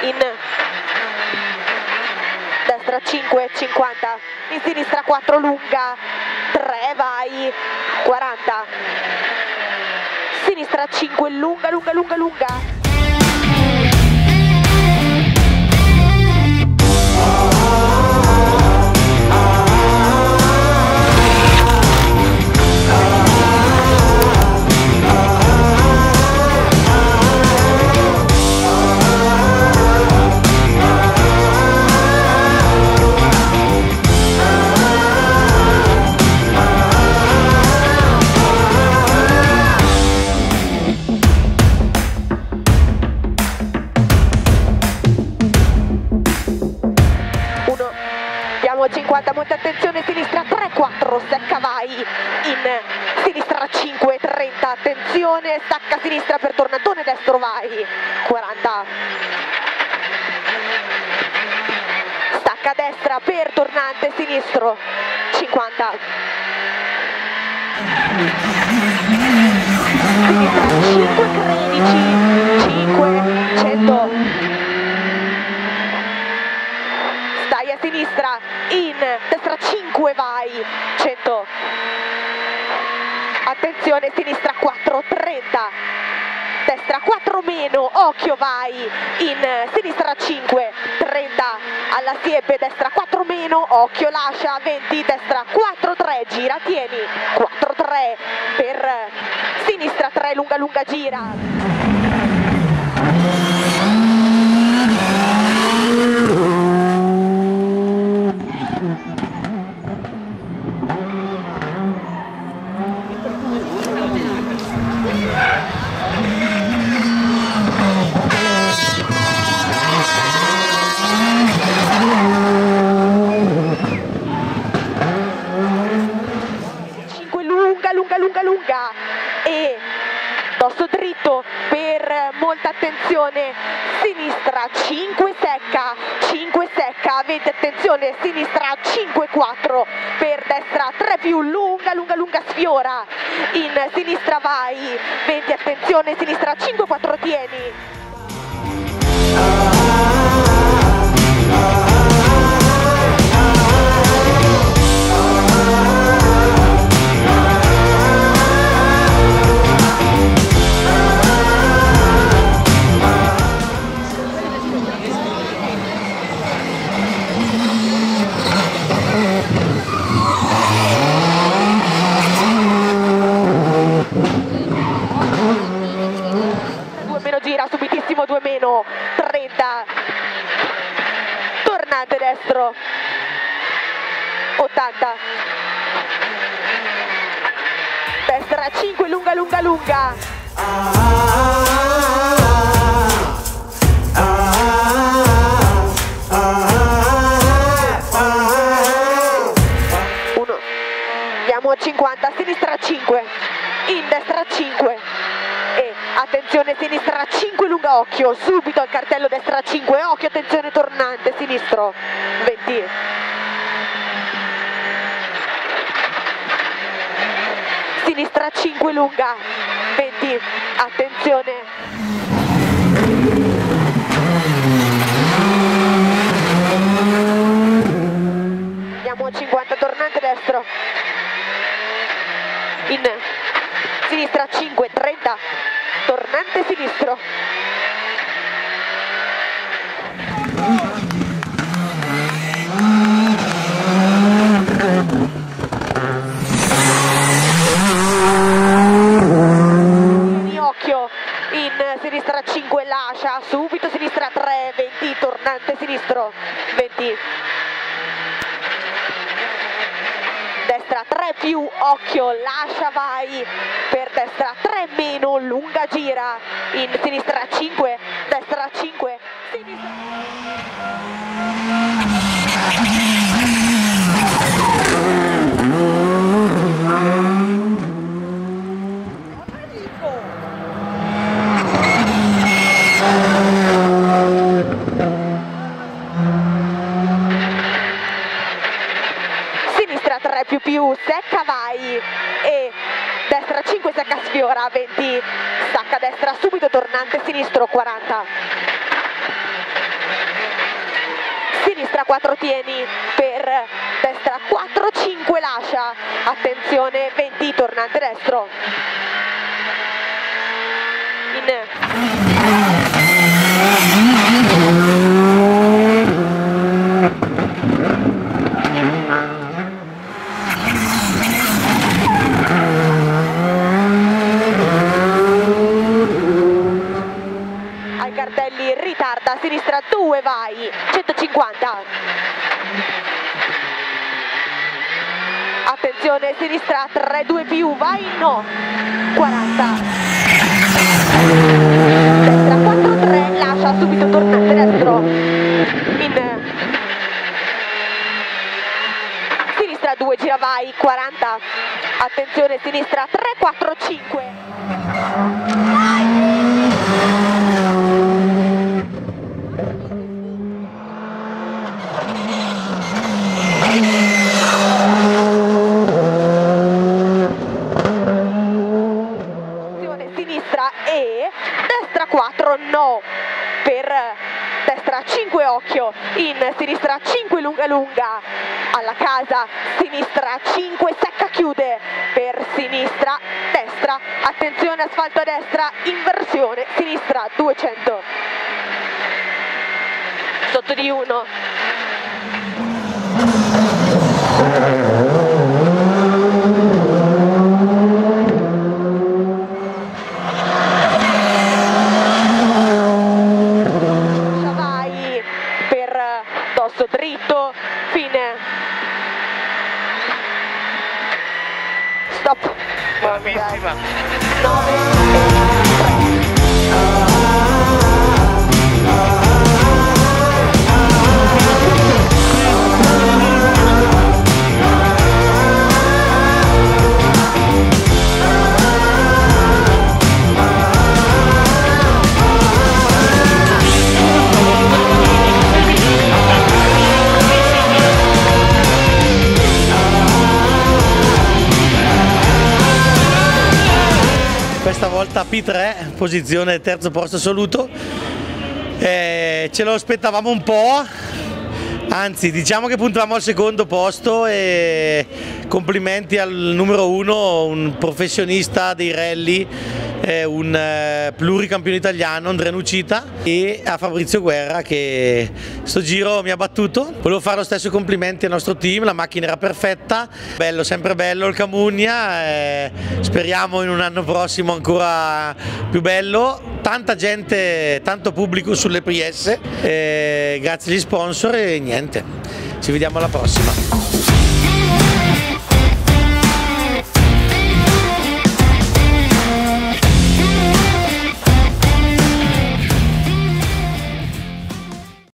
in destra 5, 50, in sinistra 4 lunga, 3 vai, 40, sinistra 5 lunga, lunga, lunga, lunga. Abbiamo 50, molta attenzione, sinistra 3, 4, stacca vai, in sinistra 5, 30, attenzione, stacca sinistra per tornantone, destro vai, 40, stacca destra per tornante sinistro, 50, sinistra 5, 13, 5, 100, stai a sinistra, in destra 5 vai, 100, attenzione sinistra 4, 30, destra 4 meno, occhio vai, in sinistra 5, 30, alla siepe, destra 4 meno, occhio lascia, 20, destra 4, 3, gira, tieni, 4, 3, per sinistra 3, lunga, lunga, gira. Lunga, lunga, lunga e dosso dritto per molta attenzione, sinistra 5 secca, 5 secca, 20 attenzione, sinistra 5, 4 per destra 3 più, lunga, lunga, lunga, sfiora, in sinistra vai, 20 attenzione, sinistra 5, 4 tieni. Gira subitissimo, 2 meno, 30, tornante destro, 80, destra 5, lunga, lunga, lunga, uno, andiamo 50, sinistra 5, in destra 5, e attenzione sinistra 5 lunga, occhio subito al cartello, destra 5, occhio, attenzione tornante sinistro, 20, sinistra 5 lunga, 20, attenzione, andiamo a 50, tornante destro, in sinistra 5, 30, tornante sinistro, occhio, in sinistra 5 lascia, subito sinistra 3, 20, tornante sinistro, 20, destra 3 più, occhio, lascia vai, per destra 3 meno, lunga gira, in sinistra 5, destra 5, sinistra. Sinistra 3 più, secca vai, e destra 5 secca sfiora, 20, stacca destra subito, tornante sinistro, 40. 4 tieni, per destra 4, 5 lascia, attenzione 20 tornante destro, ai cartelli ritarda, sinistra 2, vai, 150, attenzione sinistra 3, 2 più, vai, no, 40, destra 4, 3, lascia subito tornante destro, sinistra 2, gira, vai, 40, attenzione sinistra 3, 4, 5, sinistra e destra 4, no, per destra 5, occhio, in sinistra 5, lunga lunga, alla casa, sinistra 5, secca, chiude, per sinistra, destra, attenzione asfalto a destra, inversione, sinistra 200, sotto di 1. Dosso dritto, fine, stop, bravissima, 9, questa volta P3, posizione terzo posto assoluto, ce lo aspettavamo un po', anzi diciamo che puntavamo al secondo posto e complimenti al numero 1, un professionista dei rally, un pluricampione italiano, Andrea Nucita, e a Fabrizio Guerra che sto giro mi ha battuto. Volevo fare lo stesso complimenti al nostro team, la macchina era perfetta, bello, sempre bello il Camugna, speriamo in un anno prossimo ancora più bello, tanta gente, tanto pubblico sulle PS, grazie agli sponsor e niente, ci vediamo alla prossima.